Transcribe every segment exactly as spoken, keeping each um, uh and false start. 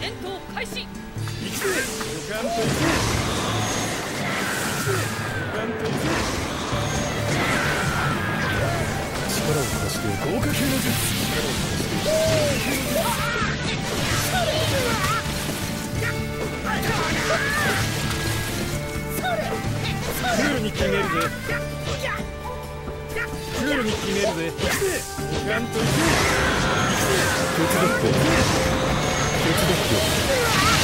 戦闘開始。 行くぜ。ドカンと行くぜ。ドカンと行くぜ。力を貸して豪華級の術。力を貸して豪華級の術。クールに決めるぜ。クールに決めるぜ。行くぜ。ドカンと行くぜ。手伝って。手伝って。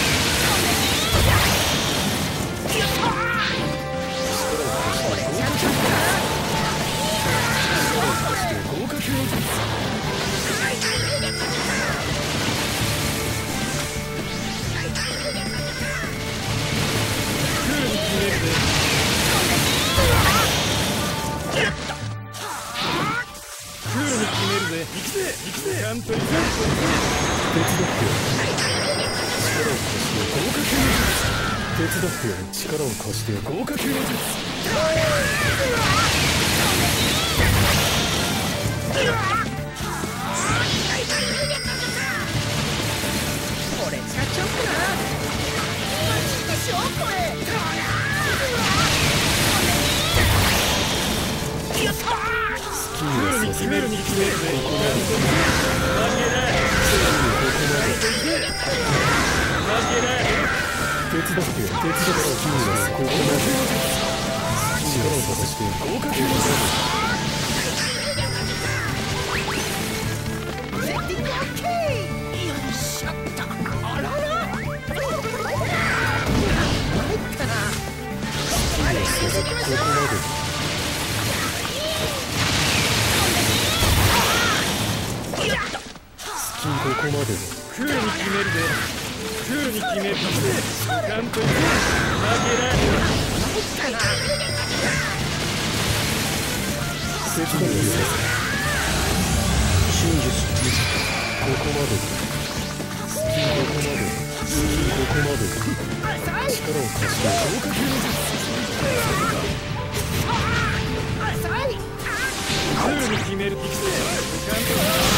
豪華級の術。クールに決めるぜ。クールに決めるぜ。行くぜ。行くぜ。ちゃんと行くぜ。手伝ってよ。力を貸して豪華級の術。手伝ってよ。力を貸して豪華級の術。 これ使っちゃおうかな。マジでしょこれ。 スキルに決めるに決めるぜ。ここまで。負けない。ここまで。負けない。手伝ってよ。手伝ってよ。スキルはここまで。力を貸して豪華級の術。ここまで。スキンここまでだ。クールに決めるぜ。クールに決めるぜ。時間といく。負けない。手伝ってよ。真実ここまでだ。スキンここまでだ。スキンここまでだ。力を貸して豪華級の術。クールに決める。行くぜ。